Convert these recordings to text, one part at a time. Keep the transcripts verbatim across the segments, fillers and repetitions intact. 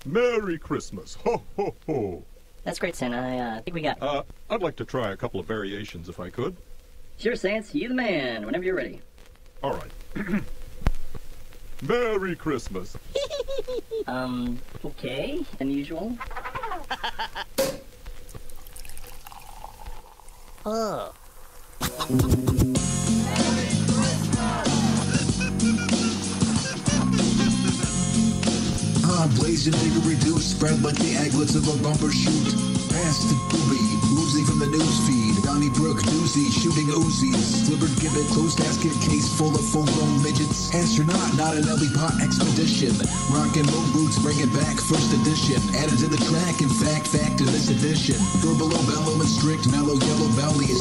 Merry Christmas. Ho, ho, ho. That's great, Santa. I uh, think we got it. Uh, I'd like to try a couple of variations if I could. Sure, Sans. You the man. Whenever you're ready. All right. Merry Christmas. um, okay. Unusual. Oh. Ah, blazing nigga reduced, spread like the aglets of a bumper shoot. Past the booby, Uzi from the newsfeed. Donnybrook doozy, shooting Uzis. Slivered gibbet, closed casket case full of full-grown midgets. Astronaut, not an Ellie Pot expedition. Rockin' moon boots, bring it back, first edition. Added to the track, in fact, fact in this edition. Verbal bellow and strict, mellow yellow bellies.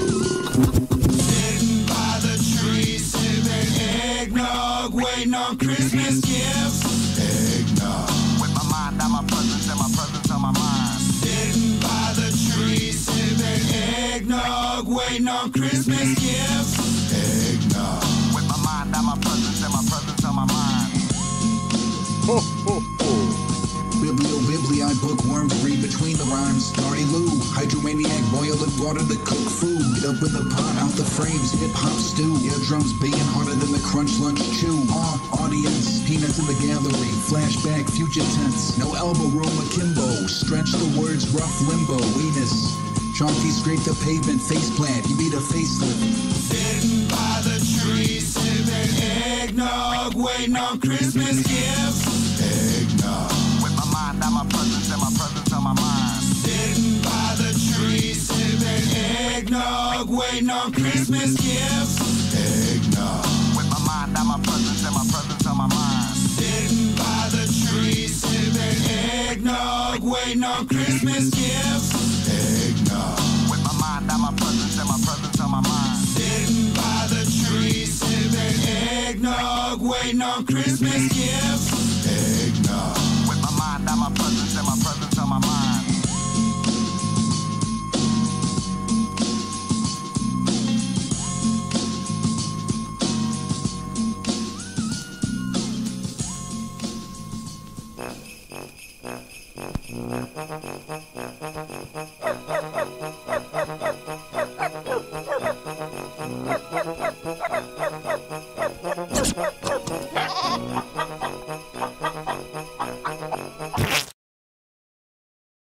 Sitting by the tree, sipping eggnog, waiting on Christmas gifts. Eggnog. With my mind on my presence and my presence on my mind. Sitting by the tree, sipping eggnog, waiting on Christmas gifts. Eggnog. With my mind on my presence and my presence on my mind. Ho, ho, ho. Biblio biblii, bookworms read between the rhymes. Naughty Lou, hydromaniac, boil the water to cook food. Get up in the pot, out the frames, hip hop stew. Eardrums being harder than the crunch lunch chew. Ah, audience, peanuts in the gallery. Flashback, future tense. No elbow room akimbo. Stretch the words, rough limbo. Weenus. Chonky scrape the pavement, face plant. You need a facelift. Sitting by the tree, sipping eggnog, waiting on Christmas gifts. Eggnog. On my presence and my presence on my mind. Sitting by the tree, sipping eggnog, waiting on Christmas gifts. Eggnog. With my mind on my presence and my presence on my mind. Sitting by the tree, sipping eggnog, waiting on Christmas gifts. Eggnog. With my mind on my presence and my presence on my mind. Sitting by the tree, sipping eggnog, waiting on Christmas gifts. Eggnog. On my presence and my presence on my mind. Mm-hmm.